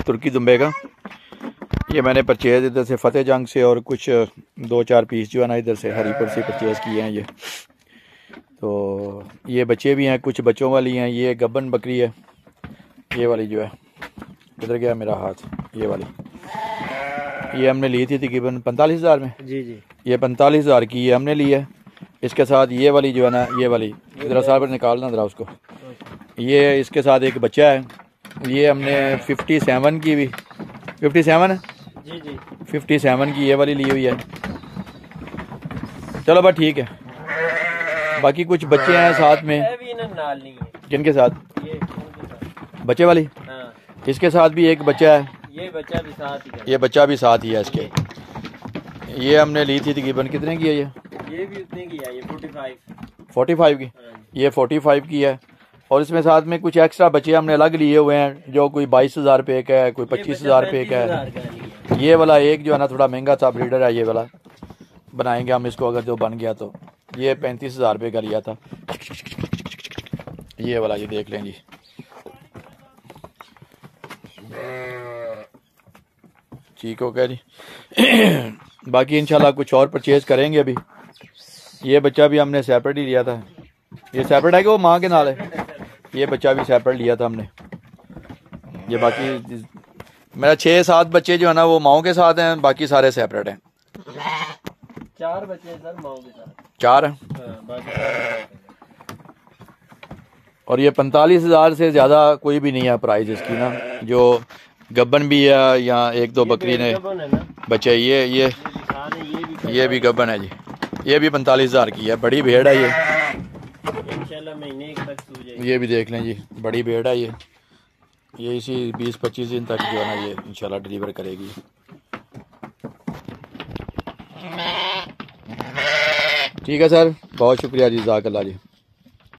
तुर्की दुम्बे का। ये मैंने परचेज़ इधर से फतेह जंग से और कुछ 2-4 पीस जो है ना इधर से हरीपुर से परचेज़ किए हैं ये। तो ये बच्चे भी हैं, कुछ बच्चों वाली हैं। ये गब्बन बकरी है, ये वाली जो है। इधर गया मेरा हाथ, ये वाली। ये हमने ली थी तकरीबन 45,000 में। जी जी, ये 45,000 की ये हमने ली है। इसके साथ ये वाली जो है ना, ये वाली ज़रा साल पर निकालना ज़रा उसको। ये इसके साथ एक बच्चा है, ये हमने 57 की भी, 57 है जी जी, 57 की ये वाली ली हुई है। चलो बस ठीक है। बाकी कुछ बच्चे हैं साथ में। नाल नहीं है। किनके साथ? ये बच्चे वाली। हाँ। इसके साथ भी एक बच्चा है, ये बच्चा भी साथ ही है। ये बच्चा भी साथ ही है इसके। ये हमने ली थी तकरीबन कितने की है ये भी उतने की है। ये 45 की। ये 45 की है। और इसमें साथ में कुछ एक्स्ट्रा बच्चे हमने अलग लिए हुए हैं, जो कोई 22,000 रुपये का है, कोई 25,000 रुपये का है। ये वाला एक जो है ना थोड़ा महंगा सा ब्रीडर है, ये वाला बनाएंगे हम इसको अगर जो बन गया तो। ये 35,000 रुपये का लिया था ये वाला। ये देख लें जी, ठीक हो गया जी। बाकी इंशाल्लाह कुछ और परचेज करेंगे अभी। ये बच्चा भी हमने सेपरेट ही लिया था। ये सेपरेट है कि वो माँ के नाल है? ये बच्चा भी सेपरेट लिया था हमने। ये बाकी मेरा 6-7 बच्चे जो है ना वो माओ के साथ हैं, बाकी सारे सेपरेट हैं। 4 बच्चे सर माओ के साथ। 4 हैं। और ये 45,000 से ज़्यादा कोई भी नहीं है प्राइस इसकी ना। जो गब्बन भी है, या 1-2 बकरी ने बच्चे। ये भी गब्बन है जी। ये भी 45,000 की है, बड़ी भेड़ है ये। इंशाल्लाह महीने तक सूझ जाएगी। ये भी देख लें जी, बड़ी भेड़ है ये इसी 20-25 दिन तक जो है ना ये इंशाल्लाह डिलीवर करेगी। ठीक है सर, बहुत शुक्रिया जी, जज़ाकल्लाह जी।